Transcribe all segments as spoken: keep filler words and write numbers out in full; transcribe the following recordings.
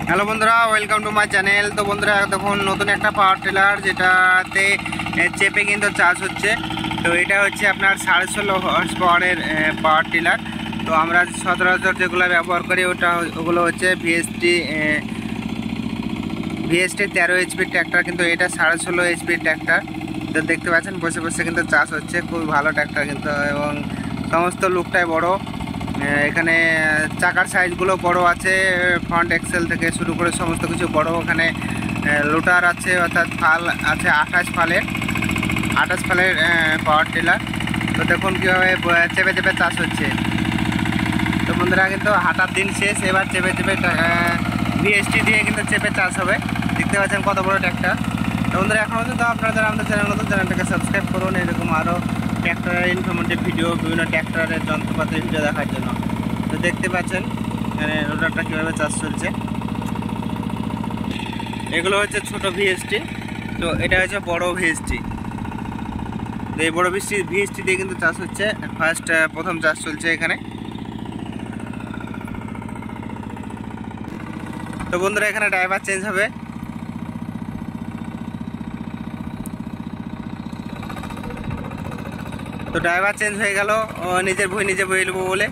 Hello বন্ধুরা, welcome to my channel. তো বন্ধুরা দেখুন নতুন একটা পাওয়ার টিলার, যেটাতে চেপে কিন্তু চার্জ হচ্ছে। তো এটা হচ্ছে আপনার সাড়ে ষোলো হর্স পাওয়ারের পাওয়ার টিলার। তো আমরা সচরাচর যেগুলো ব্যবহার করি ওটা ওগুলো হচ্ছে ভিএসটি ভিএসটি তেরো এইচপির ট্র্যাক্টর, কিন্তু এটা সাড়ে ষোলো এইচপির ট্র্যাক্টর। তো দেখতে পাচ্ছেন বসে বসে কিন্তু চার্জ হচ্ছে, খুবই ভালো ট্র্যাক্টর কিন্তু, এবং সমস্ত লুকটাই বড়। এখানে চাকার সাইজগুলো বড় আছে, ফ্রন্ট এক্সেল থেকে শুরু করে সমস্ত কিছু বড়। ওখানে লোটার আছে, অর্থাৎ ফাল আছে আঠাশ ফালের আঠাশ ফালের পাওয়ার টিলার। তো দেখুন কীভাবে চেপে চেপে চাষ হচ্ছে। তো বন্ধুরা কিন্তু হাঁটার দিন শেষ, এবার চেপে চেপে ভিএসটি দিয়ে কিন্তু চেপে চাষ হবে। দেখতে পাচ্ছেন কত বড় ট্র্যাক্টর। তো বন্ধুরা এখন পর্যন্ত আপনারা যারা আমাদের চ্যানেল নতুন, চ্যানেলটাকে সাবস্ক্রাইব করুন এরকম আরও ট্র্যাক্টরের ইনফরমেটিভ ভিডিও, বিভিন্ন ট্র্যাক্টরের যন্ত্রপাতির ভিডিও দেখার জন্য। তো দেখতে পাচ্ছেন এখানে রোটারটা কীভাবে চাষ চলছে। এগুলো হচ্ছে ছোট ভিএসটি, তো এটা হচ্ছে বড় ভিএসটি। তো এই বড় ভিএসটি ভিএসটি দিয়ে কিন্তু চাষ হচ্ছে, ফার্স্ট প্রথম চাষ চলছে এখানে। তো বন্ধুরা এখানে ড্রাইভার চেঞ্জ হবে। তো ড্রাইভার চেঞ্জ হয়ে গেল, নিজের ভুঁই নিজে বয়ে নেবো বলে।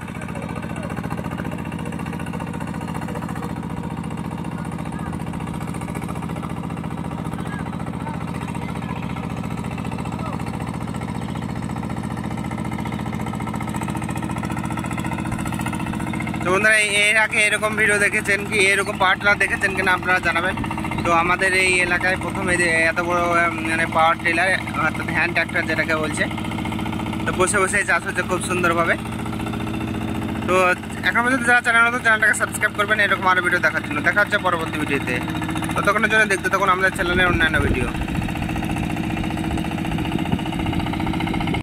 তো বন্ধুরা এর আগে এরকম ভিডিও দেখেছেন কি, এরকম পাওয়ার টিলার দেখেছেন কিনা আপনারা জানাবেন। তো আমাদের এই এলাকায় প্রথমে যে এত বড় মানে পাওয়ার টিলার, অর্থাৎ হ্যান্ড ট্র্যাক্টর যেটাকে বলছে। তো বসে বসে চাষ হচ্ছে খুব সুন্দরভাবে। তো এখন পর্যন্ত যারা চ্যানেল নতুন, চ্যানেলটাকে সাবস্ক্রাইব করবেন এরকম আরও ভিডিও দেখার জন্য। দেখা হচ্ছে পরবর্তী ভিডিওতে। ততক্ষণের জন্য দেখতে থাকুন আমাদের চ্যানেলের অন্যান্য ভিডিও।